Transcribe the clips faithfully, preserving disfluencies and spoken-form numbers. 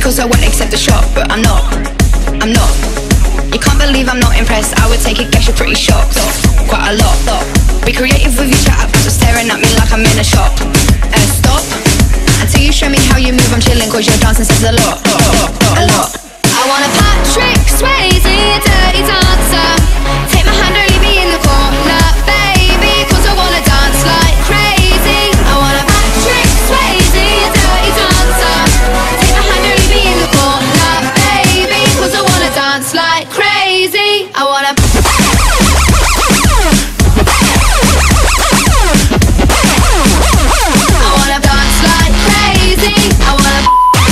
cause I won't accept the shot. But I'm not, I'm not. You can't believe I'm not impressed. I would take a guess, you're pretty shocked. Quite a lot. Be creative with your chat, just staring at me like I'm in a shop. Uh, stop until you show me how you move. I'm chilling cause your dancing says a lot, a lot. I want a Patrick Swayze, a dirty dancer. Take my hand and leave me in the corner, baby, cause I wanna dance like crazy. I want a Patrick Swayze, a dirty dancer. Take my hand and leave me in the corner, baby, cause I wanna dance like crazy. I wanna I wanna dance like crazy. I wanna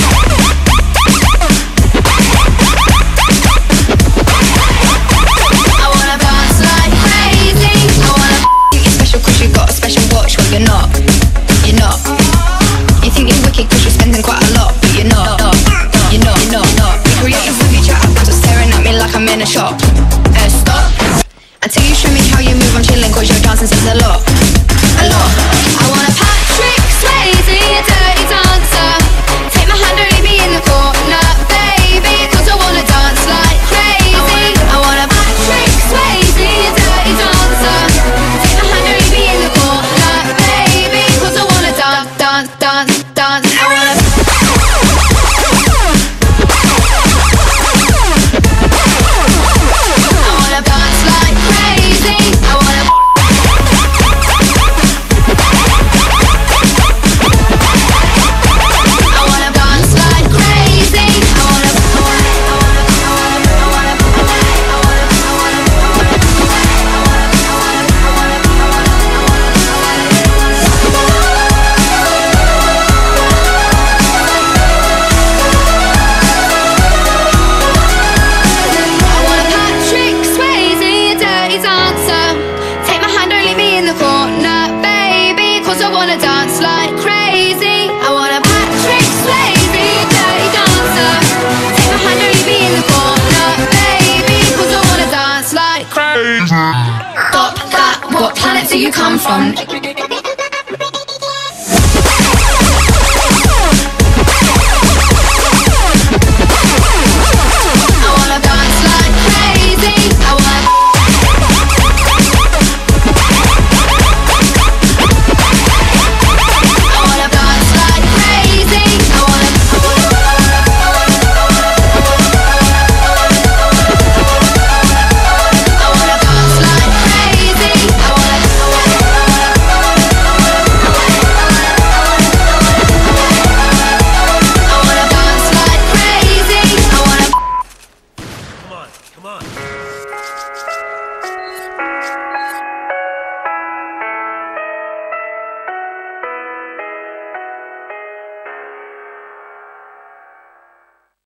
I wanna dance like crazy. I wanna think you're special cause you got a special watch. Well, you're not, you're not. You think you're wicked cause you're spending quite a lot. But you're not, you're not, you're not, not. Be creative with your chat, just staring at me like I'm in a shop. Uh, stop until you show me how you move. I'm chilling cause your dancing says a lot, a lot. I want a Patrick Swayze, a dirty dancer. Take my hand and leave me in the corner, baby, cause I wanna dance like crazy. I want a Patrick Swayze, a dirty dancer. Take my hand and leave me in the corner, baby, cause I wanna dance, dance, dance, dance. I wanna I wanna dance like crazy. I wanna I wanna dance like crazy. I wanna I wanna I wanna I want a Patrick Swayze, a dirty dancer. Take my hand and leave me in the corner, baby, cause I wanna dance like crazy. I want a Patrick Swayze, a dirty dancer. Take my hand and leave me in the corner, baby, cause I wanna dance like crazy. Stop that, what planet do you come from? I wanna dance like crazy. I wanna I wanna dance like crazy. I wanna I wanna dance like crazy. I wanna I wanna dance like crazy. I wanna Come on, come on.